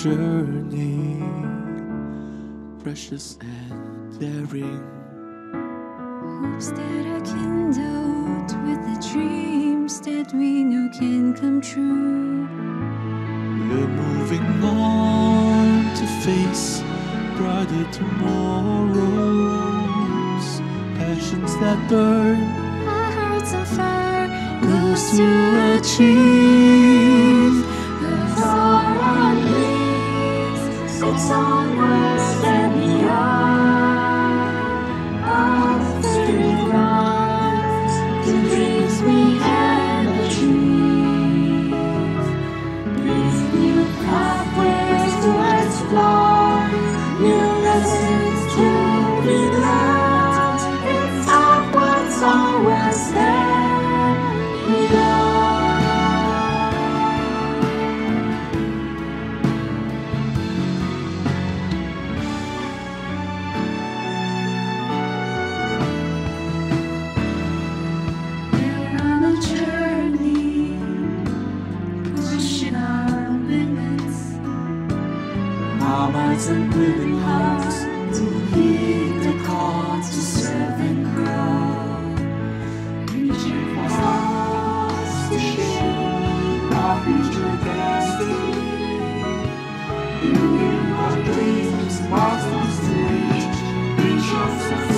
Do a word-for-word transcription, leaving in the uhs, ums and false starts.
journey, precious and daring. Hopes that are kindled with the dreams that we know can come true. We're moving on to face brighter tomorrows. Passions that burn, Our hearts on fire, goals to achieve. the far on wings, it's onwards and beyond. All the spirit runs to dreams we have achieved. These new pathways to explore, new lessons to be learned. It's upwards, onwards and beyond. We're on a journey, pushing our limits. Our minds and willing hearts to heed the call to serve and grow. Reaching for stars to shape our future destiny. Building our dreams, milestones to reach. We shall succeed.